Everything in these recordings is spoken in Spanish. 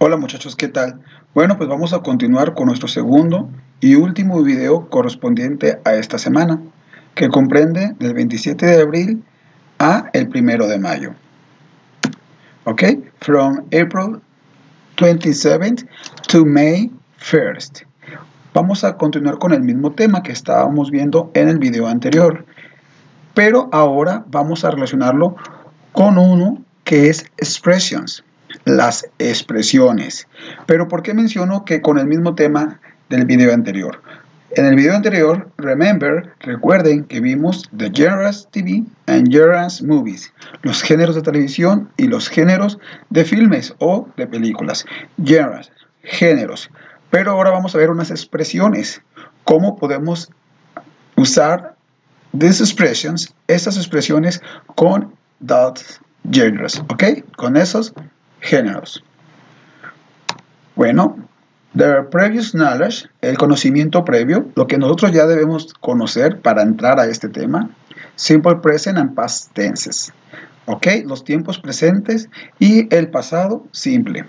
Hola muchachos, ¿qué tal? Bueno, pues vamos a continuar con nuestro segundo y último video correspondiente a esta semana, que comprende del 27 de abril a el 1 de mayo. ¿Ok? From April 27th to May 1st. Vamos a continuar con el mismo tema que estábamos viendo en el video anterior, pero ahora vamos a relacionarlo con uno que es expressions, las expresiones. Pero ¿por qué menciono que con el mismo tema del video anterior? En el video anterior, recuerden que vimos the genres TV and genres movies, los géneros de televisión y los géneros de filmes o de películas. Genres, géneros. Pero ahora vamos a ver unas expresiones. ¿Cómo podemos usar estas expresiones con that genres, ¿ok? Con esos géneros. Bueno, the previous knowledge, el conocimiento previo, lo que nosotros ya debemos conocer para entrar a este tema. Simple present and past tenses, ¿ok? Los tiempos presentes y el pasado simple.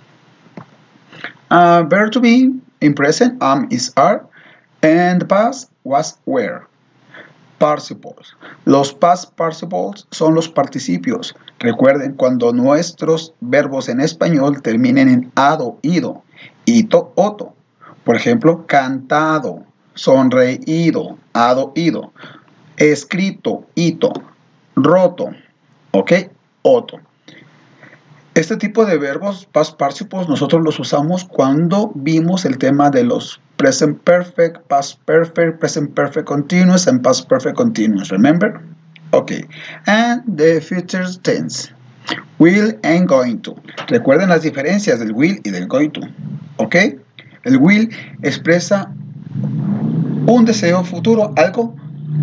Verb to be in present, is, are, and the past was, were. Participles. Los past participles son los participios. Recuerden, cuando nuestros verbos en español terminen en ado, ido, ito, oto. Por ejemplo, cantado, sonreído, ado, ido, escrito, ito, roto, ¿ok? Oto. Este tipo de verbos, past participles, nosotros los usamos cuando vimos el tema de los present perfect, past perfect, present perfect continuous, and past perfect continuous. Remember? Okay. And the future tense. Will and going to. Recuerden las diferencias del will y del going to. ¿Ok? El will expresa un deseo futuro, algo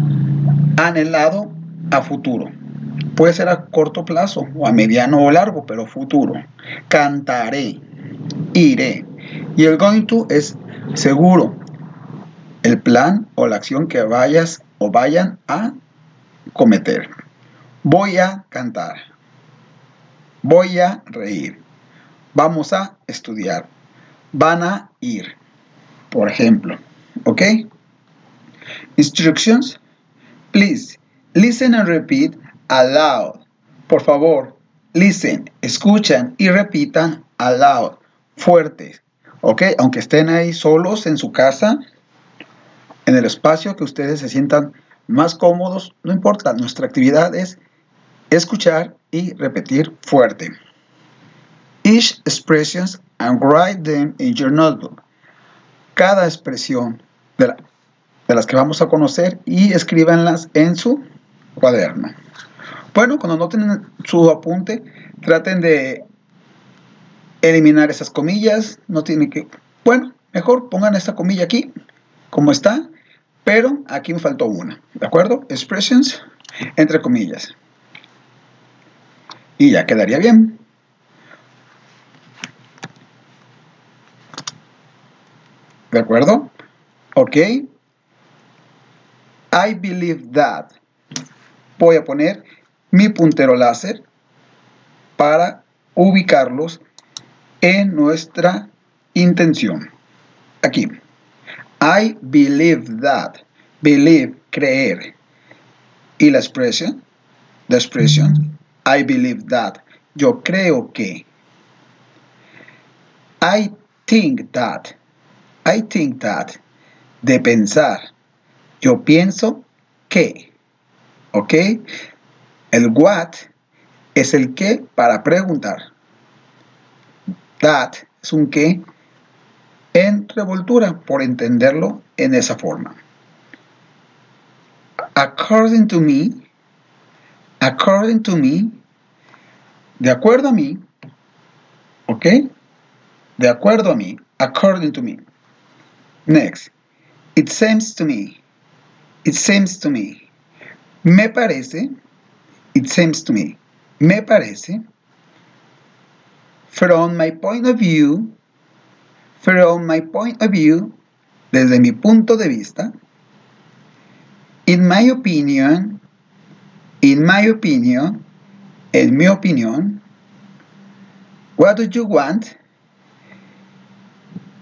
anhelado a futuro. Puede ser a corto plazo, o a mediano o largo, pero futuro. Cantaré, iré. Y el going to es seguro. El plan o la acción que vayas o vayan a cometer. Voy a cantar. Voy a reír. Vamos a estudiar. Van a ir. Por ejemplo. ¿Ok? Instructions. Please listen and repeat aloud. Por favor, listen, escuchan y repitan aloud, fuerte. ¿Ok? Aunque estén ahí solos en su casa, en el espacio que ustedes se sientan más cómodos, no importa. Nuestra actividad es escuchar y repetir fuerte. Each expressions and write them in your notebook. Cada expresión de las que vamos a conocer y escríbanlas en su cuaderno. Bueno, cuando noten su apunte, traten de eliminar esas comillas. No tienen que... Bueno, mejor pongan esta comilla aquí, como está, pero aquí me faltó una, ¿de acuerdo? Expressions, entre comillas. Y ya quedaría bien. ¿De acuerdo? Ok. I believe that. Voy a poner mi puntero láser para ubicarlos en nuestra intención. Aquí. I believe that. Believe, creer. Y la expresión, I believe that. Yo creo que. I think that. I think that. De pensar. Yo pienso que. ¿Ok? El what es el qué para preguntar. That es un qué en revoltura, por entenderlo en esa forma. According to me, de acuerdo a mí, ¿ok? De acuerdo a mí, according to me. Next, it seems to me, me parece, it seems to me, me parece, from my point of view, desde mi punto de vista, in my opinion, en mi opinión, what do you want?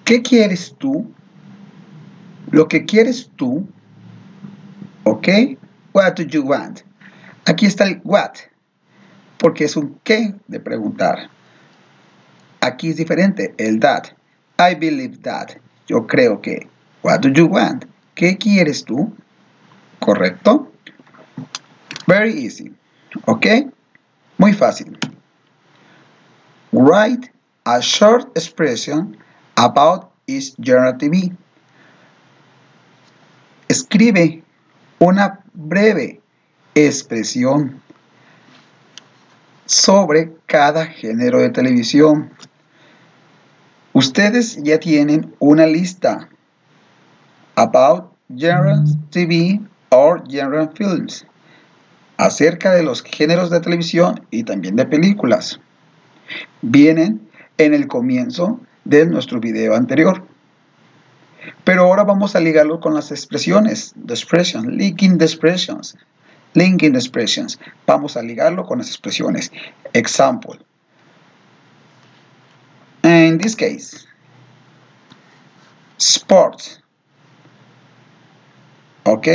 ¿Qué quieres tú? Lo que quieres tú, ¿ok? What do you want? Aquí está el what, porque es un qué de preguntar. Aquí es diferente, el that. I believe that. Yo creo que. What do you want? ¿Qué quieres tú? ¿Correcto? Very easy. ¿Ok? Muy fácil. Write a short expression about each genre TV. Escribe una breve expresión sobre cada género de televisión. Ustedes ya tienen una lista about genres TV or genre films acerca de los géneros de televisión y también de películas. Vienen en el comienzo de nuestro video anterior. Pero ahora vamos a ligarlo con las expresiones, linking the expressions. Vamos a ligarlo con las expresiones. Example. In this case, sports. ¿Ok?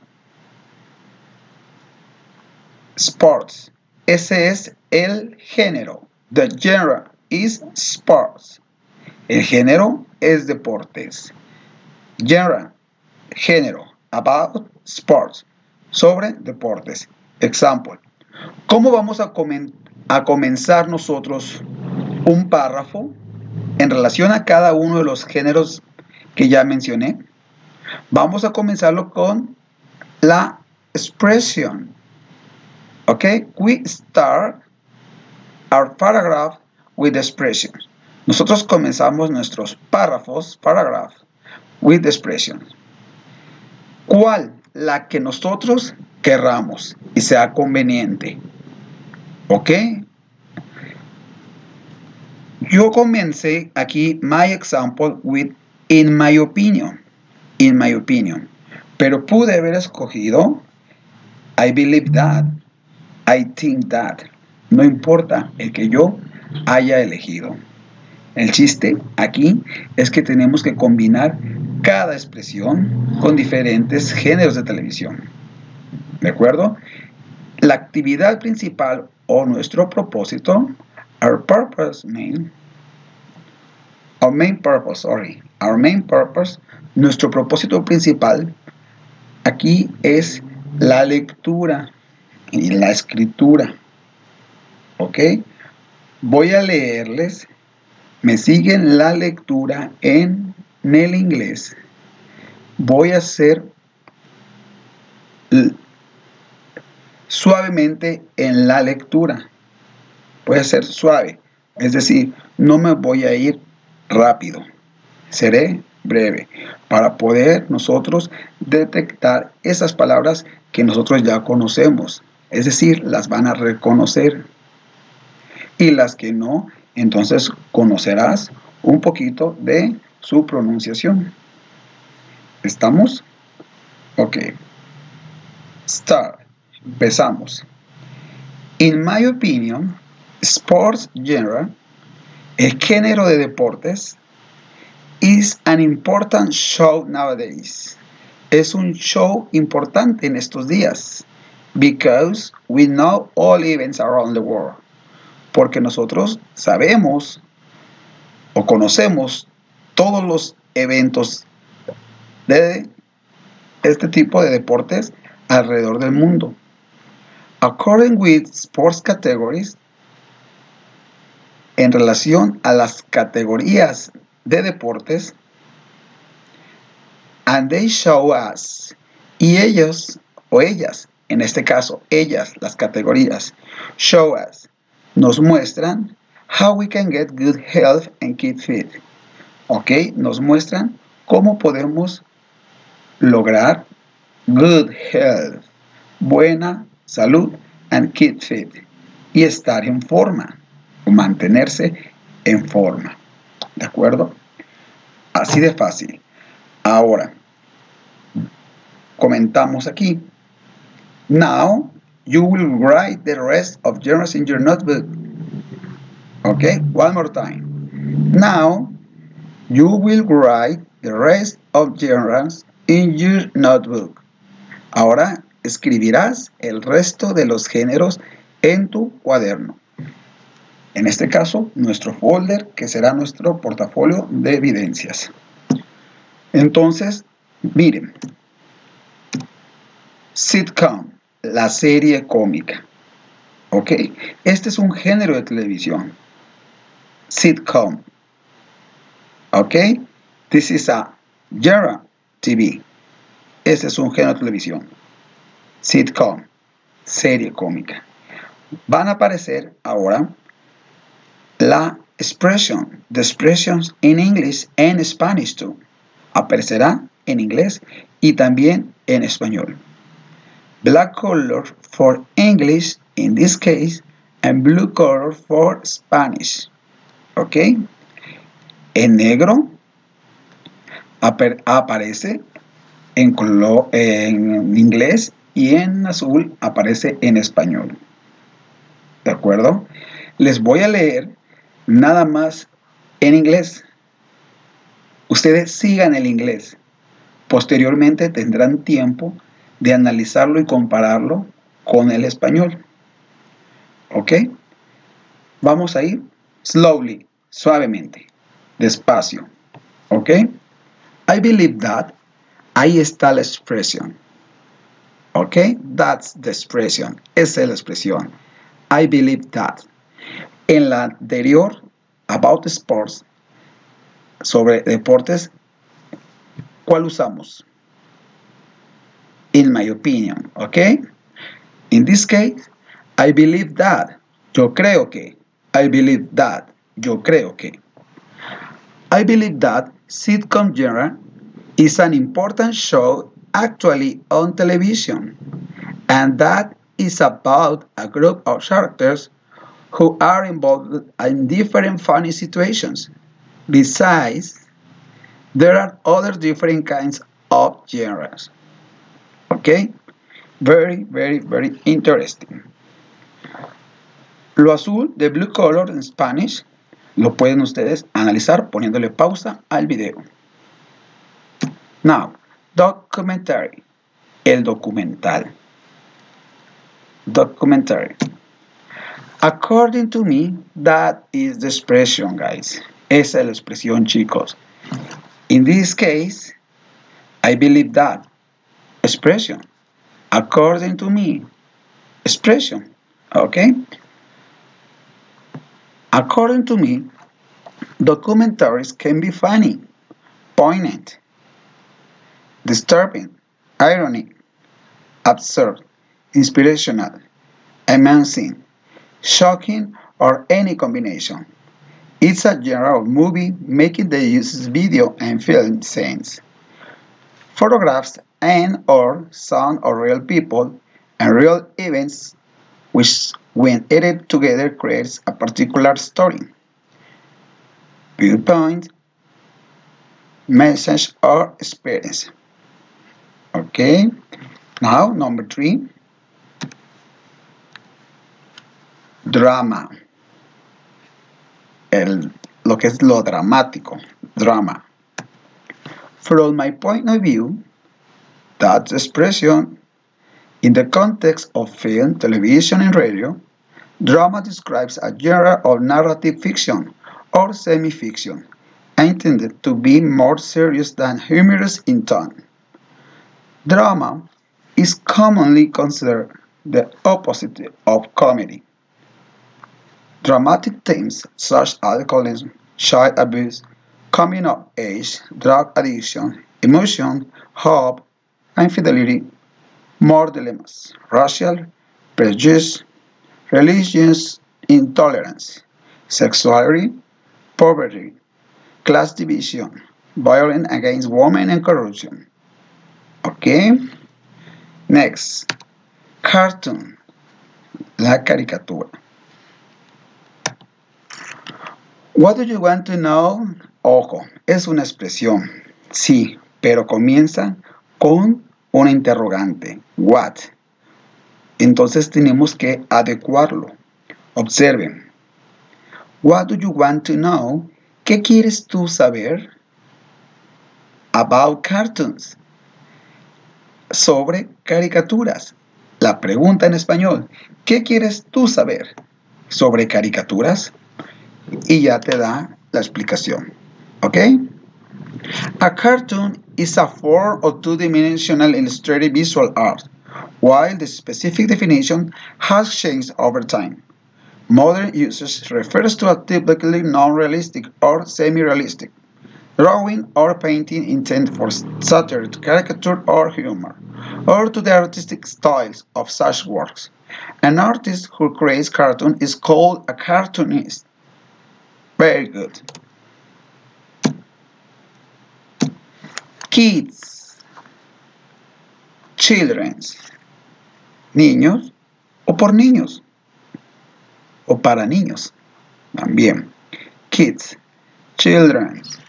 Sports. Ese es el género. The genre is sports. El género es deportes. Genre, género, about sports, sobre deportes. Example. ¿Cómo vamos a comenzar nosotros un párrafo en relación a cada uno de los géneros que ya mencioné? Vamos a comenzarlo con la expression. ¿Ok? We start our paragraph with the expression. Nosotros comenzamos nuestros párrafos, paragraph, with the expression. ¿Cuál? La que nosotros querramos y sea conveniente. ¿Ok? Yo comencé aquí my example with in my opinion. In my opinion. Pero pude haber escogido I believe that. I think that. No importa el que yo haya elegido. El chiste aquí es que tenemos que combinar cada expresión con diferentes géneros de televisión. ¿De acuerdo? La actividad principal o nuestro propósito, our main purpose, nuestro propósito principal aquí es la lectura y la escritura. ¿Ok? Voy a leerles. Me siguen la lectura en el inglés. Voy a hacer suavemente en la lectura. Voy a ser suave. Es decir, no me voy a ir rápido. Seré breve para poder nosotros detectar esas palabras que nosotros ya conocemos. Es decir, las van a reconocer. Y las que no, entonces conocerás un poquito de su pronunciación. ¿Estamos? Ok. Start. Empezamos. In my opinion, sports genre, el género de deportes, is an important show nowadays. Es un show importante en estos días. Because we know all events around the world. Porque nosotros sabemos o conocemos todos los eventos de este tipo de deportes alrededor del mundo. According with sports categories, en relación a las categorías de deportes, and they show us, y ellos o ellas, en este caso ellas, las categorías, show us, nos muestran how we can get good health and keep fit. Ok, nos muestran cómo podemos lograr good health, buena salud, and keep fit, y estar en forma, o mantenerse en forma. ¿De acuerdo? Así de fácil. Ahora, comentamos aquí. Now, you will write the rest of genres in your notebook. Okay, one more time. Now, You will write the rest of genres in your notebook. Ahora escribirás el resto de los géneros en tu cuaderno. En este caso, nuestro folder, que será nuestro portafolio de evidencias. Entonces, miren. Sitcom, la serie cómica. ¿Ok? Este es un género de televisión. Sitcom. ¿Ok? This is a genre TV. Este es un género de televisión. Sitcom, serie cómica. Van a aparecer ahora la expression, the expressions in English and Spanish too. Aparecerá en inglés y también en español. Black color for English in this case and blue color for Spanish. ¿Ok? En negro aparece en inglés y en azul aparece en español. ¿De acuerdo? Les voy a leer nada más en inglés. Ustedes sigan el inglés. Posteriormente tendrán tiempo de analizarlo y compararlo con el español. ¿Ok? Vamos a ir slowly, suavemente, despacio. ¿Ok? I believe that. Ahí está la expresión. ¿Ok? That's the expression. Esa es la expresión. I believe that. En la anterior, about sports, sobre deportes, ¿cuál usamos? In my opinion, ¿ok? In this case, I believe that. Yo creo que. I believe that. Yo creo que. I believe that sitcom genre is an important show actually on television, and that is about a group of characters who are involved in different funny situations. Besides, there are other different kinds of genres. Okay? Very, very, very interesting. Lo azul, the blue color en Spanish, lo pueden ustedes analizar poniéndole pausa al video. Now, documentary, el documental. Documentary. According to me, that is the expression, guys. Esa es la expresión, chicos. In this case, I believe that. Expression. According to me. Expression. Okay? According to me, documentaries can be funny, poignant, disturbing, ironic, absurd, inspirational, amazing, shocking, or any combination. It's a genre of movie making the uses video and film scenes, photographs and or sound of real people and real events, which when edited together creates a particular story, viewpoint, message, or experience. Okay, now number 3, drama. Lo que es lo dramático, drama. From my point of view, that expression in the context of film, television, and radio, drama describes a genre of narrative fiction or semi-fiction, intended to be more serious than humorous in tone. Drama is commonly considered the opposite of comedy. Dramatic themes such as alcoholism, child abuse, coming of age, drug addiction, emotion, hope, infidelity, more dilemmas, racial prejudice, religious intolerance, sexuality, poverty, class division, violence against women, and corruption. Okay? Next, cartoon, la caricatura. What do you want to know? Ojo, es una expresión, sí, pero comienza con una interrogante. What? Entonces tenemos que adecuarlo. Observen. What do you want to know? ¿Qué quieres tú saber? About cartoons. Sobre caricaturas. La pregunta en español, ¿qué quieres tú saber sobre caricaturas? Y ya te da la explicación. ¿Ok? A cartoon is a form of two-dimensional illustrated visual art, while the specific definition has changed over time. Modern usage refers to a typically non-realistic or semi-realistic drawing or painting intended for satire, caricature, or humor, or to the artistic styles of such works. An artist who creates cartoon is called a cartoonist. Very good. Kids, children's, niños o por niños o para niños también. Kids, children's.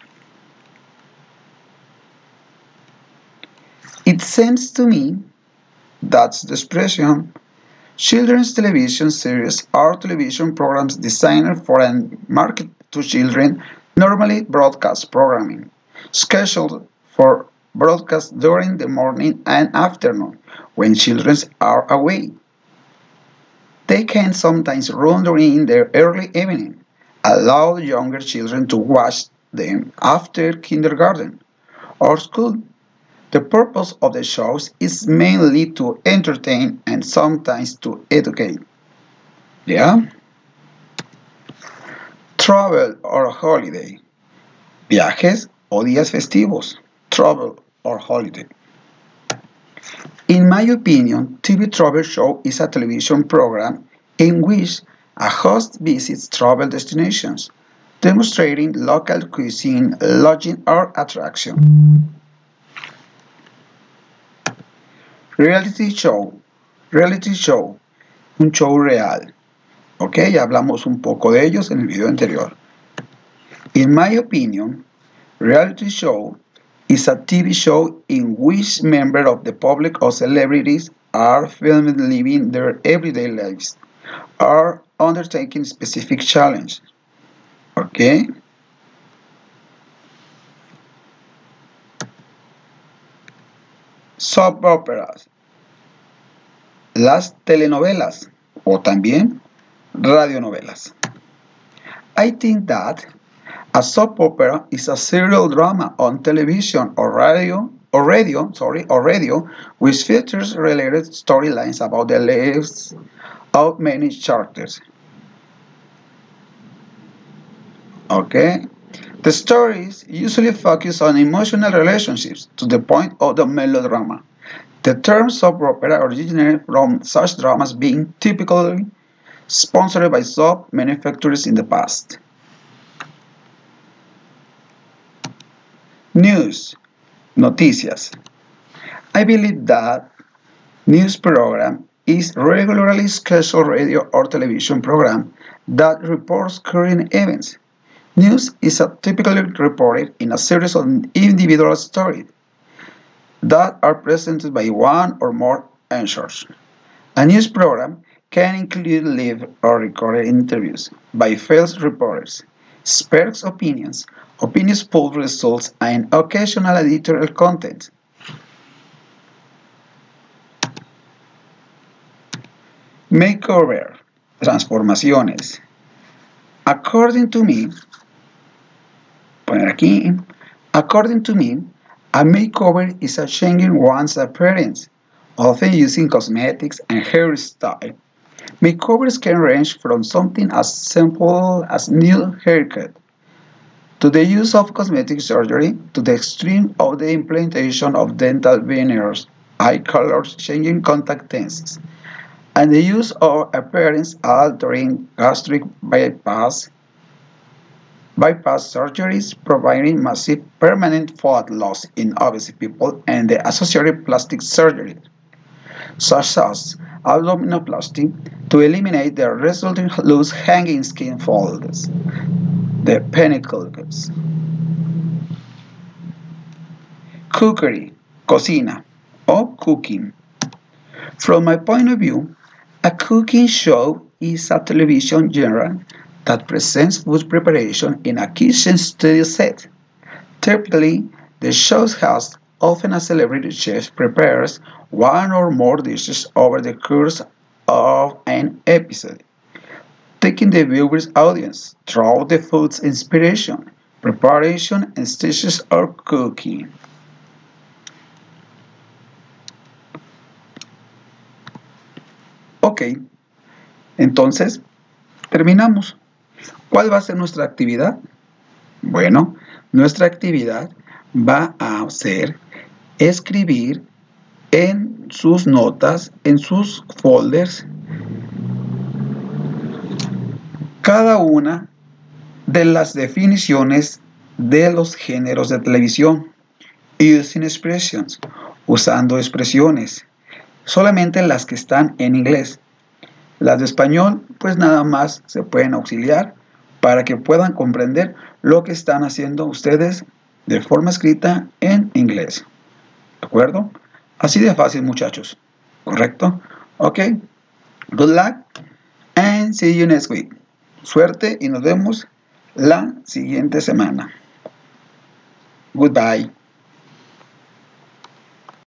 It seems to me, that's the expression, children's television series are television programs designed for and marketed to children, normally broadcast programming, scheduled for broadcast during the morning and afternoon when children are away. They can sometimes run during the early evening, allow younger children to watch them after kindergarten or school. The purpose of the shows is mainly to entertain and sometimes to educate. Yeah? Travel or holiday. Viajes o días festivos. Travel or holiday. In my opinion, TV Travel Show is a television program in which a host visits travel destinations, demonstrating local cuisine, lodging, or attraction. Reality show, un show real. Ok, ya hablamos un poco de ellos en el video anterior. In my opinion, reality show is a TV show in which members of the public or celebrities are filmed living their everyday lives or undertaking specific challenges. Ok. Soap operas, las telenovelas o también radionovelas. I think that a soap opera is a serial drama on television or radio which features related storylines about the lives of many characters. Okay? The stories usually focus on emotional relationships to the point of the melodrama. The term soap opera originated from such dramas being typically sponsored by soap manufacturers in the past. News, noticias. I believe that news program is regularly scheduled radio or television program that reports current events. News is typically reported in a series of individual stories that are presented by one or more anchors. A news program can include live or recorded interviews by field reporters, experts' opinions, poll results, and occasional editorial content. Makeover, transformaciones. According to me, a makeover is a changing one's appearance, often using cosmetics and hairstyle. Makeovers can range from something as simple as new haircut, to the use of cosmetic surgery, to the extreme of the implantation of dental veneers, eye colors, changing contact lenses, and the use of appearance-altering gastric bypass surgeries, providing massive permanent fat loss in obese people, and the associated plastic surgery, such as abdominoplasty, to eliminate the resulting loose hanging skin folds, the pennicles. Cookery, cocina, or cooking. From my point of view, a cooking show is a television genre that presents food preparation in a kitchen studio set. Typically, The show's host, often a celebrity chef, prepares one or more dishes over the course of an episode, taking the viewer's audience through the food's inspiration, preparation, and stages of cooking. Ok, entonces terminamos. ¿Cuál va a ser nuestra actividad? Bueno, nuestra actividad va a ser escribir en sus notas, en sus folders, cada una de las definiciones de los géneros de televisión. Using expressions, usando expresiones, solamente las que están en inglés. Las de español, pues nada más se pueden auxiliar para que puedan comprender lo que están haciendo ustedes de forma escrita en inglés. ¿De acuerdo? Así de fácil, muchachos. ¿Correcto? Ok. Good luck and see you next week. Suerte y nos vemos la siguiente semana. Goodbye.